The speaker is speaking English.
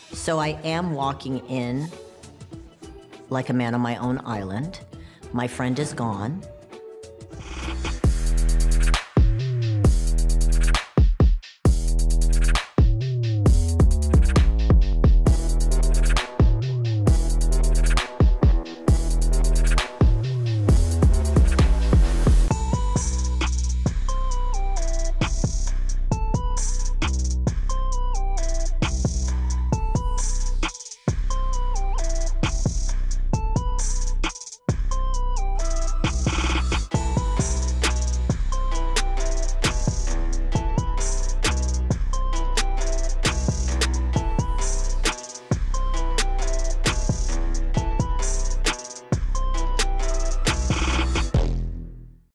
So I am walking in like a man on my own island. My friend is gone.